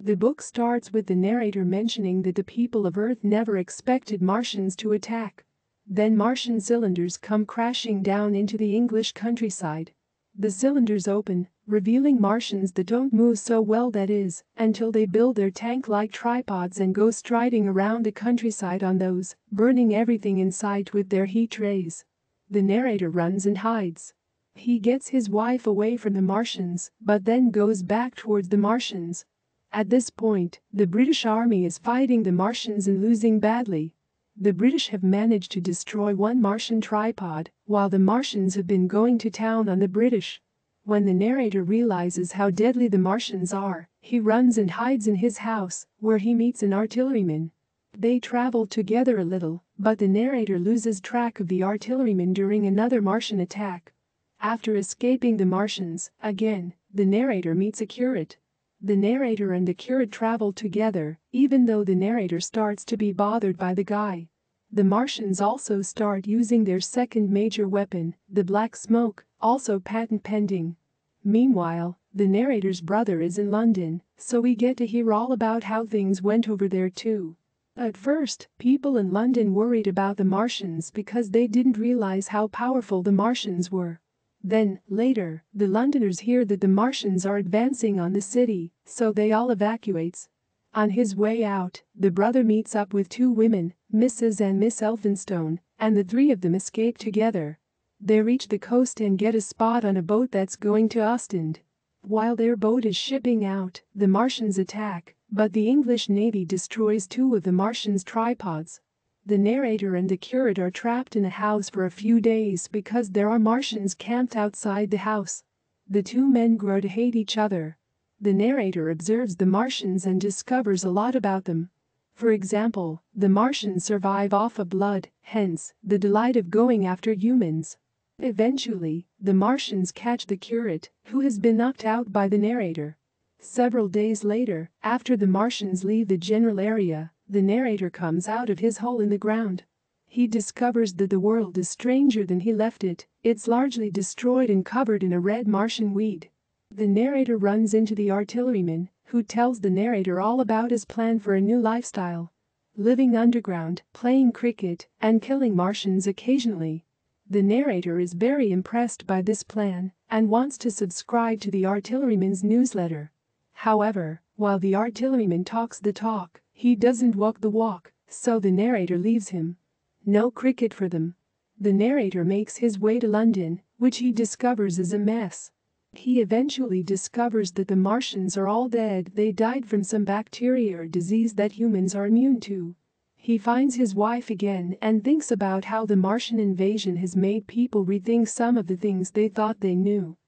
The book starts with the narrator mentioning that the people of Earth never expected Martians to attack. Then Martian cylinders come crashing down into the English countryside. The cylinders open, revealing Martians that don't move so well, that is, until they build their tank-like tripods and go striding around the countryside on those, burning everything in sight with their heat rays. The narrator runs and hides. He gets his wife away from the Martians, but then goes back towards the Martians. At this point, the British army is fighting the Martians and losing badly. The British have managed to destroy one Martian tripod, while the Martians have been going to town on the British. When the narrator realizes how deadly the Martians are, he runs and hides in his house, where he meets an artilleryman. They travel together a little, but the narrator loses track of the artilleryman during another Martian attack. After escaping the Martians, again, the narrator meets a curate. The narrator and the curate travel together, even though the narrator starts to be bothered by the guy. The Martians also start using their second major weapon, the black smoke, also patent pending. Meanwhile, the narrator's brother is in London, so we get to hear all about how things went over there too. At first, people in London worried about the Martians because they didn't realize how powerful the Martians were. Then, later, the Londoners hear that the Martians are advancing on the city, so they all evacuates. On his way out, the brother meets up with two women, Mrs. and Miss Elphinstone, and the three of them escape together. They reach the coast and get a spot on a boat that's going to Ostend. While their boat is shipping out, the Martians attack, but the English Navy destroys two of the Martians' tripods. The narrator and the curate are trapped in a house for a few days because there are Martians camped outside the house. The two men grow to hate each other. The narrator observes the Martians and discovers a lot about them. For example, the Martians survive off of blood, hence, the delight of going after humans. Eventually, the Martians catch the curate, who has been knocked out by the narrator. Several days later, after the Martians leave the general area, the narrator comes out of his hole in the ground. He discovers that the world is stranger than he left it. It's largely destroyed and covered in a red Martian weed. The narrator runs into the artilleryman, who tells the narrator all about his plan for a new lifestyle. Living underground, playing cricket, and killing Martians occasionally. The narrator is very impressed by this plan and wants to subscribe to the artilleryman's newsletter. However, while the artilleryman talks the talk, he doesn't walk the walk, so the narrator leaves him. No cricket for them. The narrator makes his way to London, which he discovers is a mess. He eventually discovers that the Martians are all dead. They died from some bacteria or disease that humans are immune to. He finds his wife again and thinks about how the Martian invasion has made people rethink some of the things they thought they knew.